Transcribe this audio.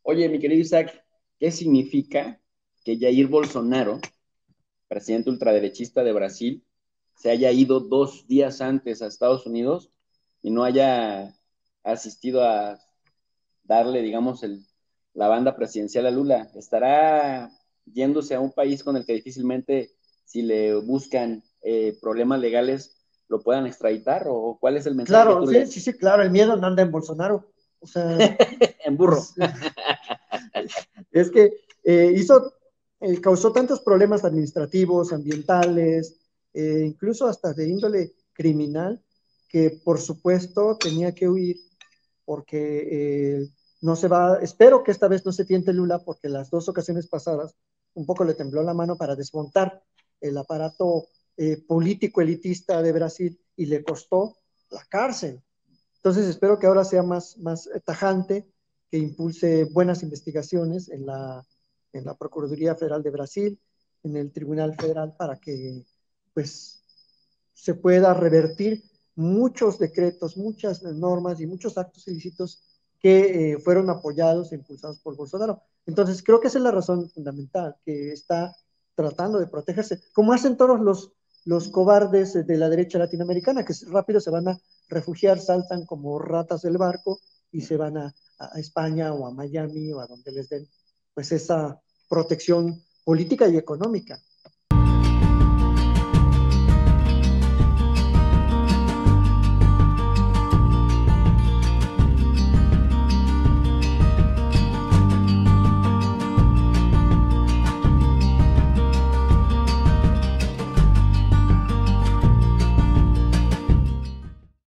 Oye, mi querido Isaac, ¿qué significa que Jair Bolsonaro, presidente ultraderechista de Brasil, se haya ido 2 días antes a Estados Unidos y no haya asistido a darle, digamos, la banda presidencial a Lula? ¿Estará yéndose a un país con el que difícilmente, si le buscan problemas legales, lo puedan extraditar? ¿O cuál es el mensaje que Claro, tú sí, le sí, sí, claro, el miedo no anda en Bolsonaro. O sea, en burro? es, es que causó tantos problemas administrativos, ambientales, incluso hasta de índole criminal, que por supuesto tenía que huir porque no se va, espero que esta vez no se tiente Lula, porque las dos ocasiones pasadas un poco le tembló la mano para desmontar el aparato político elitista de Brasil y le costó la cárcel. Entonces espero que ahora sea más tajante, que impulse buenas investigaciones en la Procuraduría Federal de Brasil, en el Tribunal Federal, para que pues se pueda revertir muchos decretos, muchas normas y muchos actos ilícitos que fueron apoyados e impulsados por Bolsonaro. Entonces, creo que esa es la razón fundamental, que está tratando de protegerse, como hacen todos los cobardes de la derecha latinoamericana, que rápido se van a refugiar, saltan como ratas del barco y se van a España o a Miami o a donde les den pues esa protección política y económica.